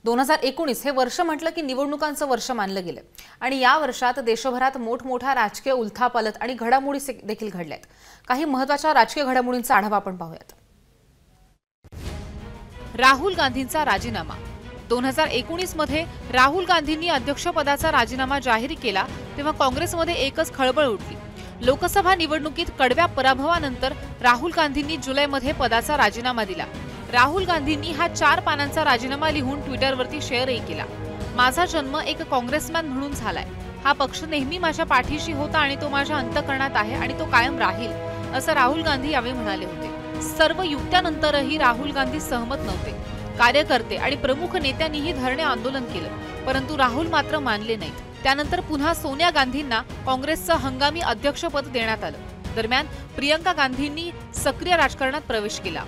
2019 हे वर्ष म्हटलं की निवडणुकांचं वर्ष मानलं गेलं आणि या वर्षात देशभरात मोठमोठ्या राजकीय उलथापालट आणि घडामोडी देखील घडल्यात। काही महत्त्वाच्या राजकीय घडामोडींचा आढावा आपण पाहूयात। राहुल गांधींचा राजीनामा। 2019 मध्ये राहुल गांधींनी अध्यक्षपदाचा राजीनामा जाहीर केला तेव्हा काँग्रेसमध्ये एकच खळबळ उठली। लोकसभा निवडणुकीत कडव्या पराभवानंतर राहुल गांधींनी जुलैमध्ये पदाचा राजीनामा दिला। राहुल गांधींनी हा 4 पानांचा राजीनामा लिहून ट्विटरवरती शेअरही केला। माझा जन्म एक काँग्रेसमॅन म्हणून झालाय। हा पक्ष नेहमी माझ्या पाठीशी होता आणि तो माझ्या अंतःकरणात आहे आणि तो कायम राहील, असं राहुल गांधी यावेळी म्हणाले होते। सर्व युक्त्यानंतरही राहुल गांधी सहमत नव्हते। कार्यकर्ते आणि प्रमुख नेत्यांनीही धरणे आंदोलन केलं, परंतु राहुल मात्र मानले नाहीत। त्यानंतर पुन्हा सोनिया गांधींना काँग्रेसचं हंगामी अध्यक्षपद देण्यात आलं। दरम्यान प्रियंका गांधींनी सक्रिय राजकारणात प्रवेश केला।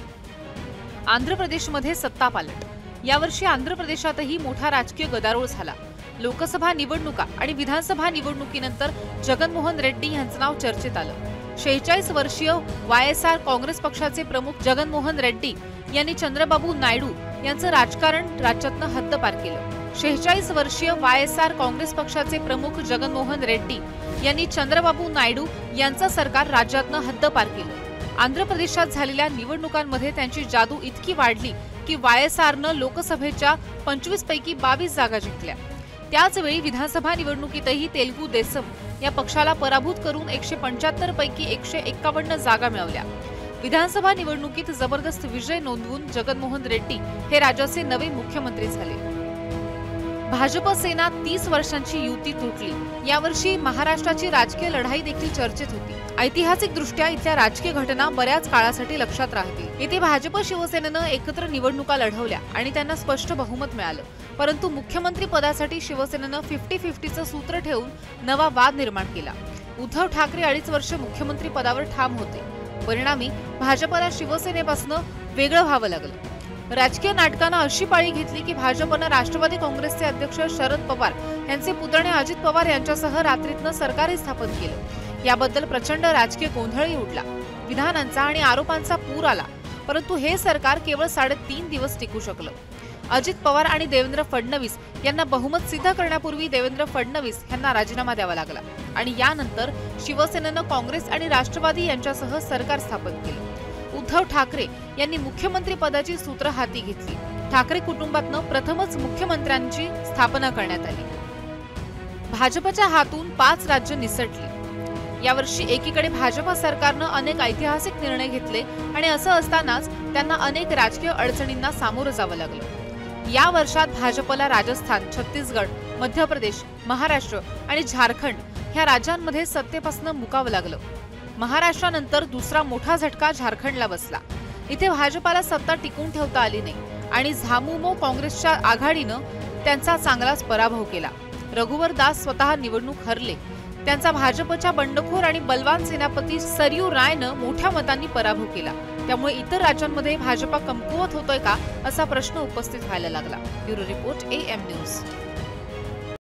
आंध्र प्रदेशमध्ये सत्ता पालट। यावर्षी आंध्र प्रदेशातही मोठा राजकीय गदारोळ झाला। लोकसभा निवडणुका आणि विधानसभा निवडणुकीनंतर जगनमोहन रेड्डी यांचं नाव चर्चेत आलं। 46 वर्षीय वायएसआर काँग्रेस पक्षाचे प्रमुख जगनमोहन रेड्डी यांनी चंद्रबाबू नायडू यांचं राजकारण राज्यातनं हद्दपार केलं। 46 वर्षीय वायएसआर काँग्रेस पक्षाचे प्रमुख जगनमोहन रेड्डी यांनी चंद्रबाबू नायडू यांचं सरकार राज्यातनं हद्दपार केलं। आंध्र प्रदेशात झालेल्या निवडणुकांमध्ये त्यांची जादू इतकी वाढली की वायएसआरनं लोकसभेच्या 25 पैकी 22 जागा जिंकल्या। त्याचवेळी विधानसभा निवडणुकीतही तेलुगू देसम या पक्षाला पराभूत करून 175 पैकी 151 जागा मिळवल्या। विधानसभा निवडणुकीत जबरदस्त विजय नोंदवून जगनमोहन रेड्डी हे राज्याचे नवे मुख्यमंत्री झाले। भाजप सेना 30 वर्षांची युती तुटली। यावर्षी महाराष्ट्राची राजकीय लढाई देखील चर्चेत होती। ऐतिहासिकदृष्ट्या इथल्या राजकीय घटना बऱ्याच काळासाठी लक्षात राहतील। येथे भाजप शिवसेनेनं एकत्र निवडणुका लढवल्या आणि त्यांना स्पष्ट बहुमत मिळालं, परंतु मुख्यमंत्री पदासाठी शिवसेनेनं 50-50चं सूत्र ठेवून नवा वाद निर्माण केला। उद्धव ठाकरे 2.5 वर्ष मुख्यमंत्री पदावर ठाम होते। परिणामी भाजपला शिवसेनेपासून वेगळं व्हावं लागलं। राजकीय नाटकानं अशी पाळी घेतली की भाजपनं राष्ट्रवादी काँग्रेसचे अध्यक्ष शरद पवार यांचे पुतणे अजित पवार यांच्यासह रात्रीतनं सरकारही स्थापन केलं। याबद्दल प्रचंड राजकीय गोंधळही उडला। विधानांचा आणि आरोपांचा पूर आला, परंतु हे सरकार केवळ 3.5 दिवस टिकू शकलं। अजित पवार आणि देवेंद्र फडणवीस यांना बहुमत सिद्ध करण्यापूर्वी देवेंद्र फडणवीस यांना राजीनामा द्यावा लागला आणि यानंतर शिवसेनेनं काँग्रेस आणि राष्ट्रवादी यांच्यासह सरकार स्थापन केलं। उद्धव ठाकरे यांनी मुख्यमंत्री पदाची सूत्र हाती घेतली। ठाकरे कुटुंबातनं प्रथमच मुख्यमंत्र्यांची स्थापना करण्यात आली। भाजपच्या हातून 5 राज्य निसटली। यावर्षी एकीकडे भाजप सरकारनं अनेक ऐतिहासिक निर्णय घेतले आणि असं असतानाच त्यांना अनेक राजकीय अडचणींना सामोरं जावं लागलं। या वर्षात भाजपला राजस्थान, छत्तीसगड, मध्य प्रदेश, महाराष्ट्र आणि झारखंड ह्या राज्यांमध्ये सत्तेपासून मुकावं लागलं। महाराष्ट्रानंतर दुसरा मोठा झटका झारखंडला बसला। इथे भाजपला सत्ता टिकून ठेवता आली नाही आणि झामुमो काँग्रेसच्या आघाडीनं त्यांचा चांगलाच पराभव केला। रघुवर दास स्वतः निवडणूक हरले। त्यांचा भाजपच्या बंडखोर आणि बलवान सेनापती सरयू रायनं मोठ्या मतांनी पराभव केला। त्यामुळे इतर राज्यांमध्ये भाजपा कमकुवत होतोय का असा प्रश्न उपस्थित व्हायला लागला। Bureau report AM news.